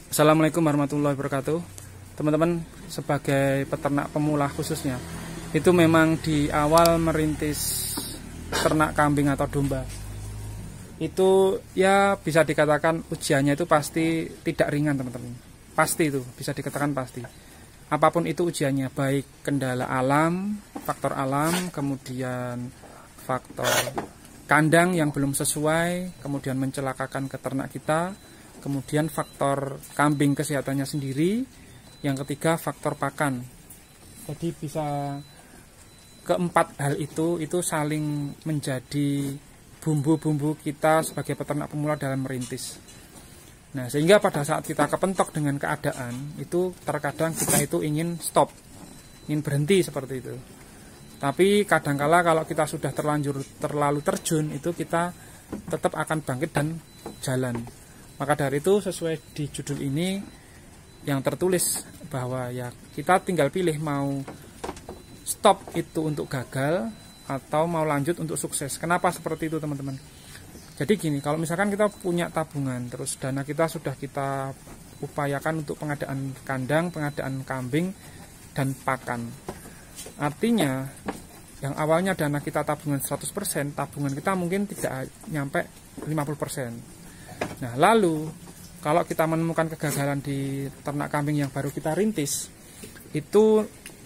Assalamualaikum warahmatullahi wabarakatuh. Teman-teman, sebagai peternak pemula khususnya, itu memang di awal merintis ternak kambing atau domba, itu ya bisa dikatakan ujiannya itu pasti tidak ringan, teman-teman. Pasti itu, bisa dikatakan pasti. Apapun itu ujiannya, baik kendala alam, faktor alam, kemudian faktor kandang yang belum sesuai, kemudian mencelakakan peternak kita, kemudian faktor kambing kesehatannya sendiri, yang ketiga faktor pakan. Jadi bisa keempat hal itu saling menjadi bumbu-bumbu kita sebagai peternak pemula dalam merintis. Nah, sehingga pada saat kita kepentok dengan keadaan itu, terkadang kita itu ingin stop, ingin berhenti seperti itu. Tapi kadangkala kalau kita sudah terlalu terjun, itu kita tetap akan bangkit dan jalan. Maka dari itu, sesuai di judul ini yang tertulis bahwa ya kita tinggal pilih mau stop itu untuk gagal atau mau lanjut untuk sukses. Kenapa seperti itu, teman-teman? Jadi gini, kalau misalkan kita punya tabungan, terus dana kita sudah kita upayakan untuk pengadaan kandang, pengadaan kambing, dan pakan. Artinya, yang awalnya dana kita tabungan 100%, tabungan kita mungkin tidak nyampe 50%. Nah, lalu kalau kita menemukan kegagalan di ternak kambing yang baru kita rintis, itu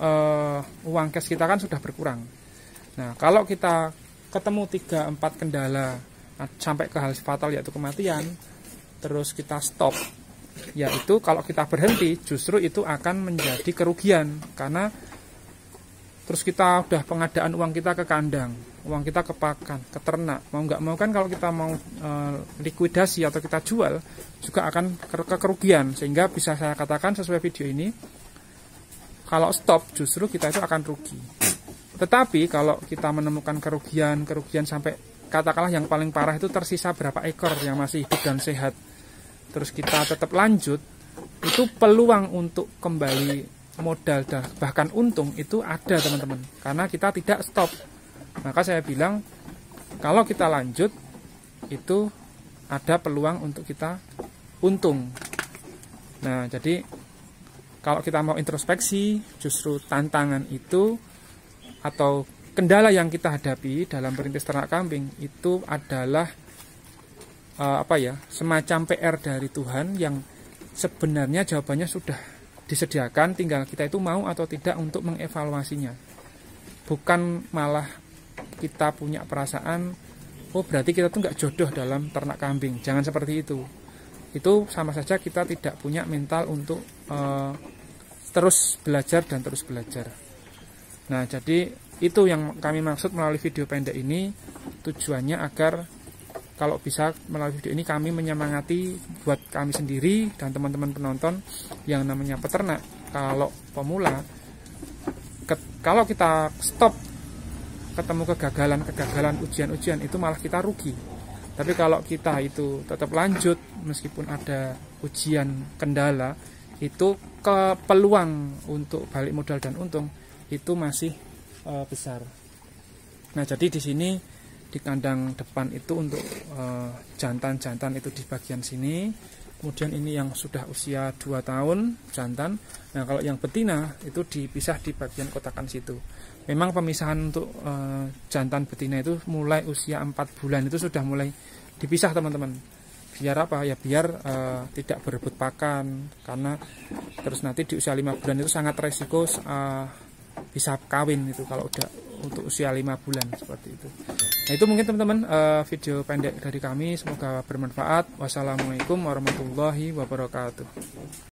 uang cash kita kan sudah berkurang. Nah, kalau kita ketemu 3-4 kendala sampai ke hal fatal, yaitu kematian, terus kita stop, yaitu kalau kita berhenti justru itu akan menjadi kerugian, karena terus kita udah pengadaan uang kita ke kandang, uang kita ke pakan, ke ternak, mau nggak mau kan kalau kita mau likuidasi atau kita jual juga akan kerugian. Sehingga bisa saya katakan sesuai video ini, kalau stop justru kita itu akan rugi. Tetapi kalau kita menemukan kerugian sampai katakanlah yang paling parah itu tersisa berapa ekor yang masih hidup dan sehat, terus kita tetap lanjut, itu peluang untuk kembali modal dan bahkan untung itu ada, teman-teman, karena kita tidak stop. Maka saya bilang kalau kita lanjut itu ada peluang untuk kita untung. Nah, jadi kalau kita mau introspeksi, justru tantangan itu atau kendala yang kita hadapi dalam merintis ternak kambing itu adalah semacam PR dari Tuhan yang sebenarnya jawabannya sudah disediakan, tinggal kita itu mau atau tidak untuk mengevaluasinya. Bukan malah kita punya perasaan, oh berarti kita tuh nggak jodoh dalam ternak kambing. Jangan seperti itu. Itu sama saja kita tidak punya mental untuk terus belajar dan terus belajar. Nah, jadi itu yang kami maksud melalui video pendek ini. Tujuannya agar kalau bisa melalui video ini kami menyemangati buat kami sendiri dan teman-teman penonton yang namanya peternak. Kalau pemula, kalau kita stop ketemu kegagalan, ujian-ujian, itu malah kita rugi. Tapi kalau kita itu tetap lanjut meskipun ada ujian, kendala, itu peluang untuk balik modal dan untung itu masih besar. Nah, jadi di sini di kandang depan itu untuk jantan-jantan itu di bagian sini. Kemudian ini yang sudah usia 2 tahun jantan. Nah, kalau yang betina itu dipisah di bagian kotakan situ. Memang pemisahan untuk jantan betina itu mulai usia 4 bulan itu sudah mulai dipisah, teman-teman. Biar apa? Ya biar tidak berebut pakan, karena terus nanti di usia 5 bulan itu sangat resiko bisa kawin itu kalau udah untuk usia 5 bulan seperti itu. Nah, itu mungkin teman-teman video pendek dari kami, semoga bermanfaat. Wassalamualaikum warahmatullahi wabarakatuh.